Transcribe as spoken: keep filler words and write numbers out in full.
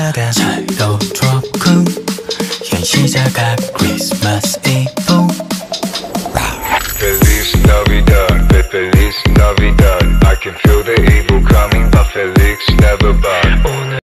시작하다 차로 트로크 현 시작한 Christmas Eve. Feliz Navidad, Feliz Navidad. I can feel the evil coming, but Felix never bad.